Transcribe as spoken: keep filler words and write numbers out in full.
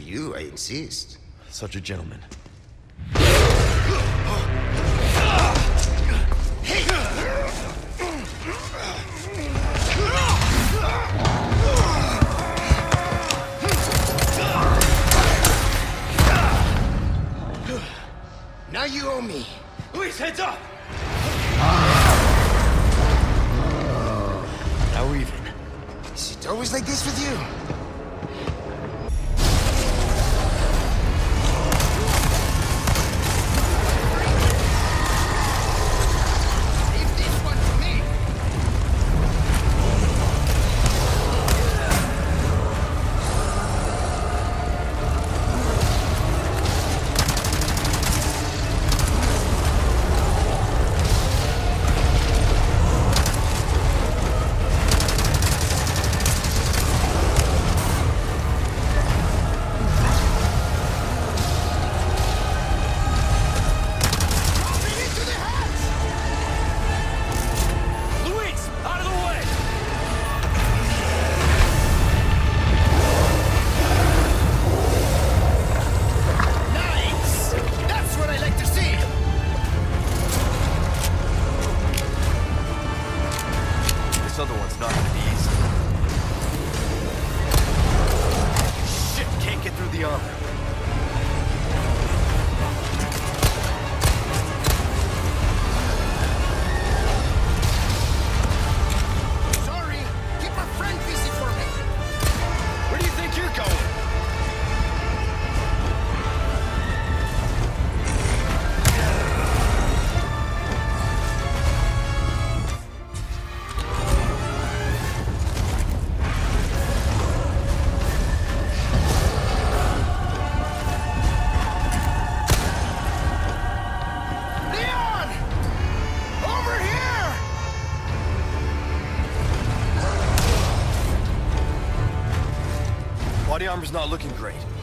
you, I insist. Such a gentleman. Now you owe me. Luis, heads up! Now we're even. Is it always like this with you? Leave this one to me. Other one's not gonna be easy. Shit, can't get through the armor. Sorry, keep our friend busy for me. Where do you think you're going? Body armor's not looking great.